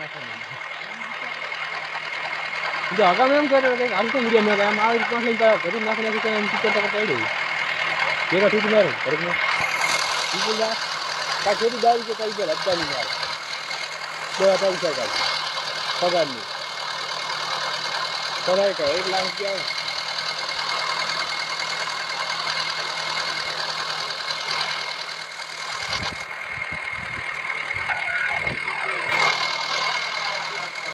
જો આગામ એમ કરે કે હાલતો મીડિયા મેં આમ આવી રીતના લઈને ઘરે નાખી નાખી એમ ટીચર તક પડી ભેગા ઠીક મારું ઘરમાં બીજું કા છોડી દાવી કે કઈ ગયા હપ્તાની મારે 2 પૈસા કાઢ પગારની કરાય કે 1 લાખ રૂપિયા